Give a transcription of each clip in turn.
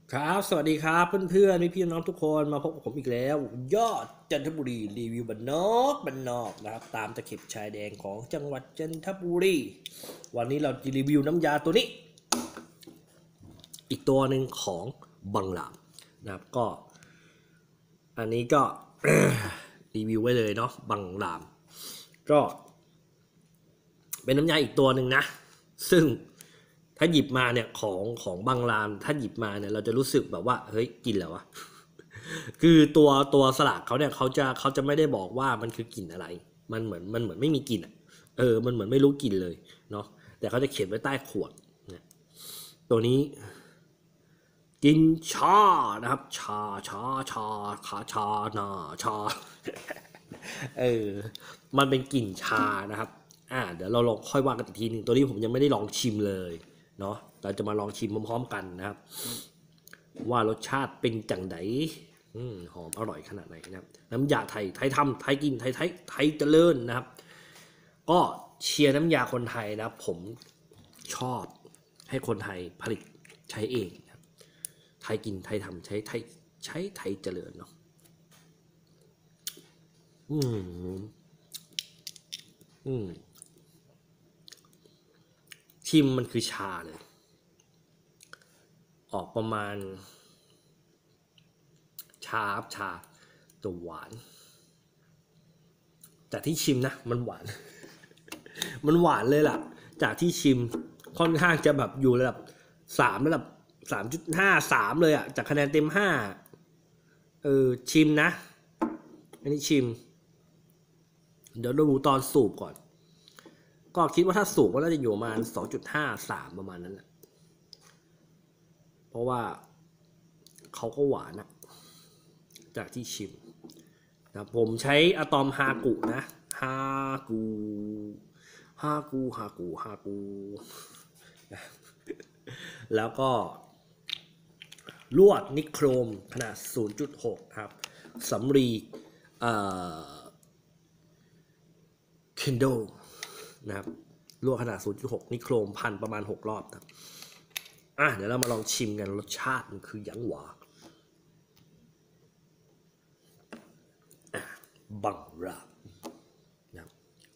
ครับสวัสดีครับเพื่อนๆพี่น้องทุกคนมาพบกับผมอีกแล้วยอดจันทบุรีรีวิวบ้านนอกนะครับตามตะเข็บชายแดนของจังหวัดจันทบุรีวันนี้เราจะรีวิวน้ำยาตัวนี้อีกตัวหนึ่งของบังหลามนะครับก็อันนี้ก็ รีวิวไว้เลยเนาะบังหลามก็เป็นน้ำยาอีกตัวหนึ่งนะซึ่งถ้าหยิบมาเนี่ยของบางร้านถ้าหยิบมาเนี่ยเราจะรู้สึกแบบว่าเฮ้ยกินแล้ววะ คือตัวสลากเขาเนี่ยเขาจะไม่ได้บอกว่ามันคือกลิ่นอะไรมันเหมือนไม่มีกลิ่นอ่ะมันเหมือนไม่รู้กลิ่นเลยเนาะแต่เขาจะเขียนไว้ใต้ขวดเนี่ยตัวนี้กินชานะครับชานาชาเออมันเป็นกลิ่นชานะครับเดี๋ยวเราลองค่อยว่ากันอีกทีหนึ่งตัวนี้ผมยังไม่ได้ลองชิมเลยเนาะเราจะมาลองชิมพร้อมๆกันนะครับว่ารสชาติเป็นจังไดหอมอร่อยขนาดไหนนะครับน้ำยาไทยทำไทยกินไทยเจริญนะครับก็เชียร์น้ำยาคนไทยนะผมชอบให้คนไทยผลิตใช้เองนะครับไทยกินไทยทำใช้ไทยเจริญเนาะอืมอืมชิมมันคือชาเลยออกประมาณชาตัวหวานจากที่ชิมนะมันหวาน มันหวานเลยล่ะจากที่ชิมค่อนข้างจะแบบอยู่ระดับ3.53เลยอ่ะจากคะแนนเต็ม5ชิมนะอันนี้ชิมเดี๋ยวดูตอนสูบก่อนก็คิดว่าถ้าสูบก็น่าจะอยู่ประมาณ2.53ประมาณนั้นแหละเพราะว่าเขาก็หวานนะจากที่ชิมนะผมใช้อะตอมฮากุนะฮากูฮากูแล้วก็ลวดนิโครมขนาด 0.6 ครับสำลีเอ่อ Kindle นะครับลวดขนาด 0.6 นิโครมพันประมาณ6รอบครับเดี๋ยวเรามาลองชิมกันรสชาติมันคือยังหวาบังรานะครับ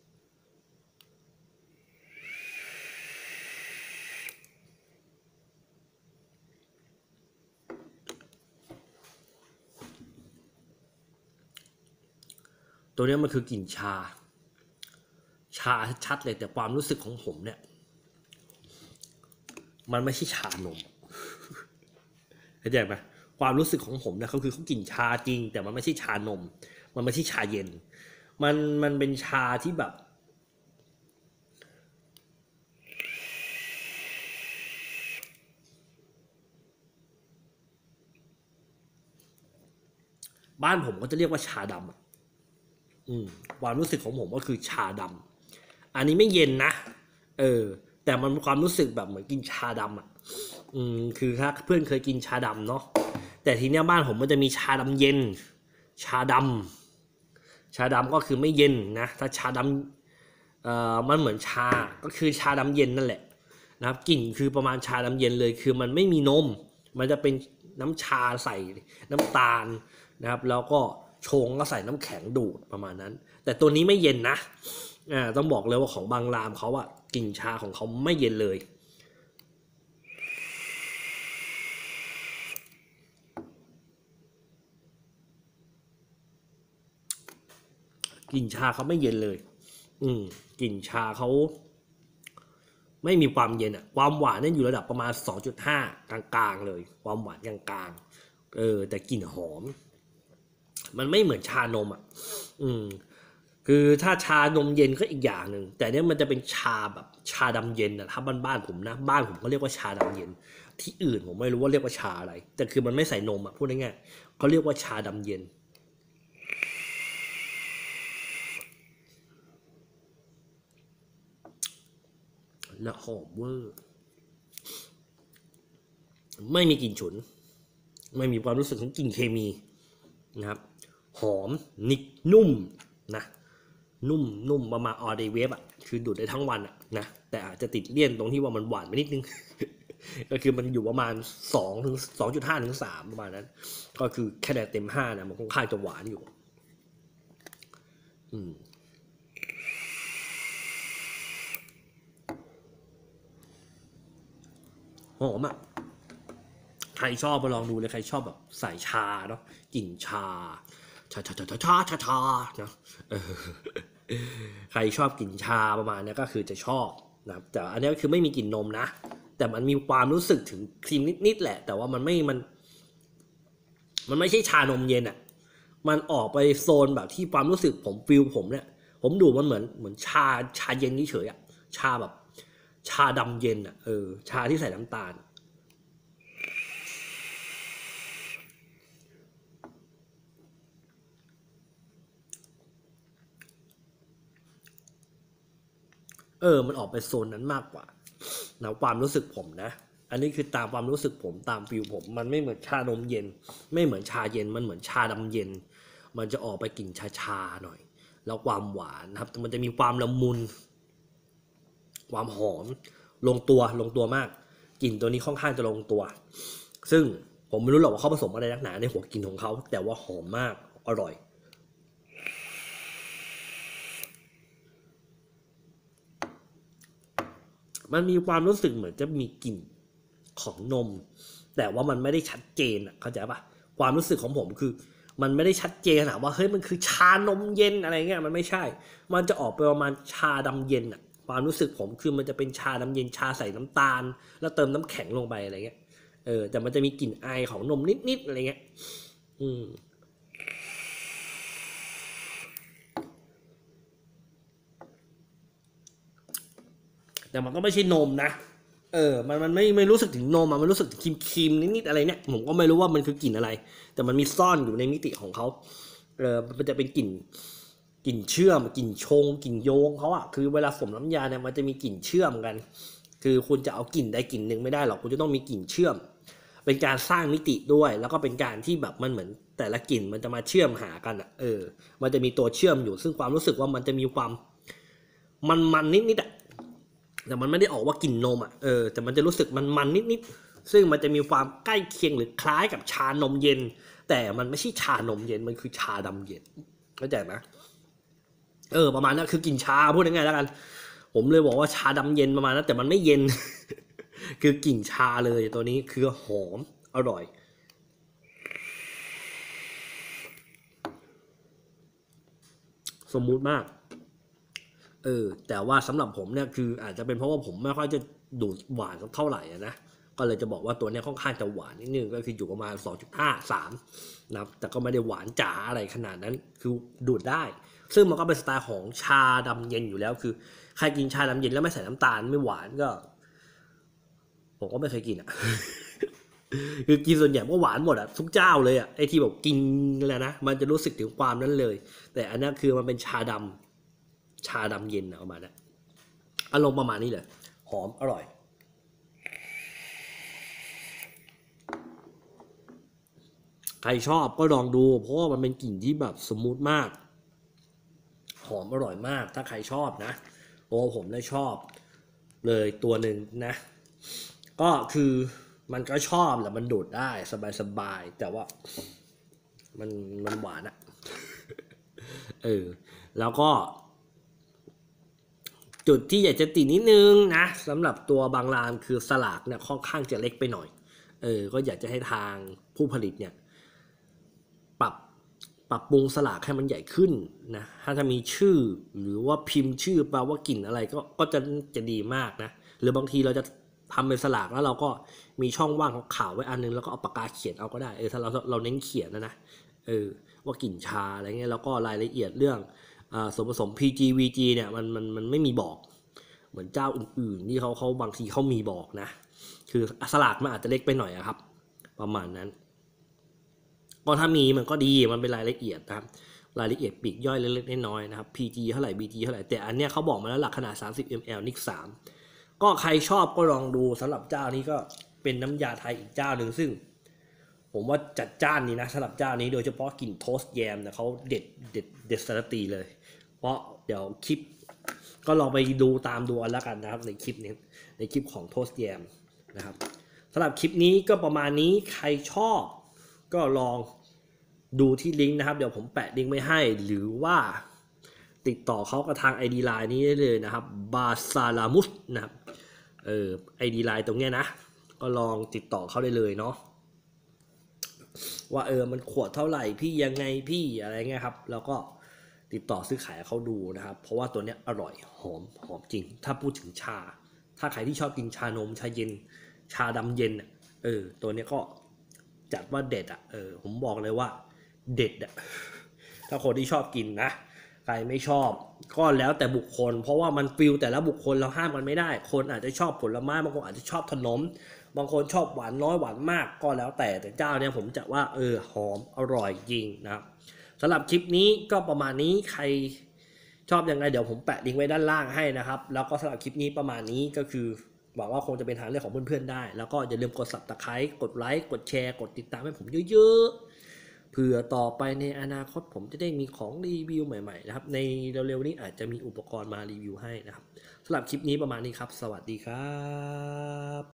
ตัวนี้มันคือกลิ่นชาชัดเลยแต่ความรู้สึกของผมเนี่ยมันไม่ใช่ชานมเข้าใจไหมความรู้สึกของผมเนี่ยเขากลิ่นชาจริงแต่มันไม่ใช่ชานมมันไม่ใช่ชาเย็นมันเป็นชาที่แบบบ้านผมก็จะเรียกว่าชาดความรู้สึกของผมก็คือชาดำอันนี้ไม่เย็นนะแต่มันความรู้สึกแบบเหมือนกินชาดำคือถ้าเพื่อนเคยกินชาดำเนาะแต่ทีเนี้ยบ้านผมมันจะมีชาดำเย็นชาดำก็คือไม่เย็นนะถ้าชาดำมันเหมือนชาก็คือชาดำเย็นนั่นแหละนะครับกลิ่นคือประมาณชาดำเย็นเลยคือมันไม่มีนมมันจะเป็นน้ำชาใส่น้ำตาลนะครับแล้วก็ชงก็ใส่น้ำแข็งดูดประมาณนั้นแต่ตัวนี้ไม่เย็นนะต้องบอกเลยว่าของบางรามเขาอะกลิ่นชาของเขาไม่เย็นเลยกลิ่นชาเขาไม่เย็นเลยกลิ่นชาเขาไม่มีความเย็นอะความหวานนั่นอยู่ระดับประมาณ 2.5 กลางๆเลยความหวานกลางๆแต่กลิ่นหอมมันไม่เหมือนชานมอ่ะคือถ้าชานมเย็นก็อีกอย่างหนึ่งแต่เนี้ยมันจะเป็นชาแบบชาดำเย็นนะถ้าบ้านผมนะบ้านผมก็เรียกว่าชาดำเย็นที่อื่นผมไม่รู้ว่าเรียกว่าชาอะไรแต่คือมันไม่ใส่นมอ่ะพูดง่ายๆเขาเรียกว่าชาดำเย็นและหอมเวอร์ไม่มีกลิ่นฉุนไม่มีความรู้สึกของกลิ่นเคมีนะครับหอมนิดนุ่มนะนุ่มประมาณออเดย์เวฟอ่ะคือดูดได้ทั้งวันอ่ะนะแต่อาจจะติดเลี่ยนตรงที่ว่ามันหวานไปนิดนึงก็คือมันอยู่ประมาณ2 ถึง 2.5 ถึง 3ประมาณนั้นก็คือคะแนนเต็ม5นะมันค่อนข้างจะหวานอยู่หอมอ่ะใครชอบไปลองดูเลยใครชอบแบบใส่ชาเนาะกลิ่นชาเนาะใครชอบกลิ่นชาประมาณนี้ก็คือจะชอบนะครับแต่อันนี้ก็คือไม่มีกลิ่นนมนะแต่มันมีความรู้สึกถึงครีมนิดๆแหละแต่ว่ามันไม่ใช่ชานมเย็นอ่ะมันออกไปโซนแบบที่ความรู้สึกผมฟิลผมเนี่ยผมดูมันเหมือนชาเย็นเฉยอ่ะชาแบบชาดำเย็นอ่ะชาที่ใส่น้ำตาลมันออกไปโซนนั้นมากกว่านะความรู้สึกผมนะอันนี้คือตามความรู้สึกผมตามฟิลผมมันไม่เหมือนชานมเย็นไม่เหมือนชาเย็นมันเหมือนชาดำเย็นมันจะออกไปกลิ่นชาหน่อยแล้วความหวานนะครับมันจะมีความละมุนความหอมลงตัวมากกลิ่นตัวนี้ค่อนข้างจะลงตัวซึ่งผมไม่รู้หรอกว่าเขาผสมอะไรนักหนาในหัวกลิ่นของเขาแต่ว่าหอมมากอร่อยมันมีความรู้สึกเหมือนจะมีกลิ่นของนมแต่ว่ามันไม่ได้ชัดเจนเข้าใจปะความรู้สึกของผมคือมันไม่ได้ชัดเจนขนาดว่าเฮ้ยมันคือชานมเย็นอะไรเงี้ยมันไม่ใช่มันจะออกไปประมาณชาดำเย็นความรู้สึกผมคือมันจะเป็นชาดำเย็นชาใส่น้ำตาลแล้วเติมน้ำแข็งลงไปอะไรเงี้ยแต่มันจะมีกลิ่นอายของนมนิดๆอะไรเงี้ยแต่มันก็ไม่ใช่นมนะมันไม่รู้สึกถึงนมมันรู้สึกถึงครีมนิดๆอะไรเนี่ยผมก็ไม่รู้ว่ามันคือกลิ่นอะไรแต่มันมีซ่อนอยู่ในมิติของเขามันจะเป็นกลิ่นเชื่อมกลิ่นชงกลิ่นโยงเขาคือเวลาผสมน้ำยาเนี่ยมันจะมีกลิ่นเชื่อมกันคือคุณจะเอากลิ่นใดกลิ่นหนึ่งไม่ได้หรอกคุณจะต้องมีกลิ่นเชื่อมเป็นการสร้างมิติด้วยแล้วก็เป็นการที่แบบมันเหมือนแต่ละกลิ่นมันจะมาเชื่อมหากันมันจะมีตัวเชื่อมอยู่ซึ่งความรู้สึกว่ามันจะมีความมันนิดแต่มันไม่ได้ออกว่ากลิ่นนมแต่มันจะรู้สึกมันนิดซึ่งมันจะมีความใกล้เคียงหรือคล้ายกับชานมเย็นแต่มันไม่ใช่ชานมเย็นมันคือชาดำเย็นเข้าใจไหมประมาณนั้นคือกลิ่นชาพูดง่ายๆแล้วกันผมเลยบอกว่าชาดำเย็นประมาณนั้นแต่มันไม่เย็น คือกลิ่นชาเลยตัวนี้คือหอมอร่อยสมมุติมากแต่ว่าสำหรับผมเนี่ยคืออาจจะเป็นเพราะว่าผมไม่ค่อยจะดูดหวานสักเท่าไหร่นะก็เลยจะบอกว่าตัวนี้ค่อนข้างจะหวานนิดนึงก็คืออยู่ประมาณ 2.5 3นะแต่ก็ไม่ได้หวานจ๋าอะไรขนาดนั้นคือดูดได้ซึ่งมันก็เป็นสไตล์ของชาดำเย็นอยู่แล้วคือใครกินชาดำเย็นแล้วไม่ใส่น้ำตาลไม่หวานก็ผมก็ไม่เคยกินคือกินส่วนใหญ่ก็หวานหมดทุกเจ้าเลยไอ้ที่แบบกินแล้วนะมันจะรู้สึกถึงความนั้นเลยแต่อันนี้คือมันเป็นชาดำเย็นออกมานะอารมณ์ประมาณนี้เลยหอมอร่อยใครชอบก็ลองดูเพราะว่ามันเป็นกลิ่นที่แบบสมูทมากหอมอร่อยมากถ้าใครชอบนะโอ้ผมได้ชอบเลยตัวหนึ่งนะก็คือมันก็ชอบแหละมันดูดได้สบายแต่ว่ามันหวานแล้วก็จุดที่อยากจะตินิดนึงนะสำหรับตัวบางรามคือสลากเนี่ยค่อนข้างจะเล็กไปหน่อยก็อยากจะให้ทางผู้ผลิตเนี่ยปรับปรุงสลากให้มันใหญ่ขึ้นนะถ้าจะมีชื่อหรือว่าพิมพ์ชื่อแปลว่ากลิ่นอะไรก็จะดีมากนะหรือบางทีเราจะทำเป็นสลากแล้วเราก็มีช่องว่างของข่าวไว้อันนึงแล้วก็เอาปากกาเขียนเอาก็ได้ถ้าเราเน้นเขียนนะว่ากลิ่นชาอะไรเงี้ยแล้วก็รายละเอียดเรื่องส่วนผสม PG VG เนี่ยมันไม่มีบอกเหมือนเจ้าอื่นๆที่เขาบางทีเขามีบอกนะคือสลากมันอาจจะเล็กไปหน่อยครับประมาณนั้นก็ถ้ามีมันก็ดีมันเป็นรายละเอียดนะครับรายละเอียดปลีกย่อยเล็กๆน้อยๆนะครับ PG เท่าไหร่ BG เท่าไหร่แต่อันเนี้ยเขาบอกมาแล้วหลักขนาด30 ml NIC 3ก็ใครชอบก็ลองดูสำหรับเจ้านี้ก็เป็นน้ำยาไทยอีกเจ้าหนึ่งซึ่งผมว่าจัดจ้านนี่นะสำหรับเจ้านี้โดยเฉพาะกลิ่นโทสต์แยมเนี่ยเขาเด็ดสารตีเลยเพราะเดี๋ยวคลิปก็ลองไปดูตามดูอันแล้วกันนะครับในคลิปนี้ในคลิปของโทสต์แยมนะครับสำหรับคลิปนี้ก็ประมาณนี้ใครชอบก็ลองดูที่ลิงก์นะครับเดี๋ยวผมแปะลิงก์ไว้ให้หรือว่าติดต่อเขากับทาง ID Line นี้ได้เลยนะครับบาซาลามุสนะครับID Line ตรงเนี้ยนะก็ลองติดต่อเขาได้เลยเนาะว่ามันขวดเท่าไหร่พี่ยังไงพี่อะไรเงี้ยครับแล้วก็ติดต่อซื้อขายเขาดูนะครับเพราะว่าตัวเนี้ยอร่อยหอมจริงถ้าพูดถึงชาถ้าใครที่ชอบกินชานมชาเย็นชาดำเย็นตัวเนี้ยก็จัดว่าเด็ดผมบอกเลยว่าเด็ดถ้าคนที่ชอบกินนะใครไม่ชอบก็แล้วแต่บุคคลเพราะว่ามันฟิลแต่ละบุคคลเราห้ามกันไม่ได้คนอาจจะชอบผลไม้บางคนอาจจะชอบขนมบางคนชอบหวานน้อยหวานมากก็แล้วแต่เจ้าเนี่ยผมจะว่าหอมอร่อยจริงนะครับสำหรับคลิปนี้ก็ประมาณนี้ใครชอบยังไงเดี๋ยวผมแปะลิงก์ไว้ด้านล่างให้นะครับแล้วก็สำหรับคลิปนี้ประมาณนี้ก็คือหวังว่าคงจะเป็นทางเลือกของเพื่อนๆได้แล้วก็อย่าลืมกด Subscribe กดไลค์กดแชร์กดติดตามให้ผมเยอะๆเผื่อต่อไปในอนาคตผมจะได้มีของรีวิวใหม่ๆนะครับในเร็วๆนี้อาจจะมีอุปกรณ์มารีวิวให้นะครับสำหรับคลิปนี้ประมาณนี้ครับสวัสดีครับ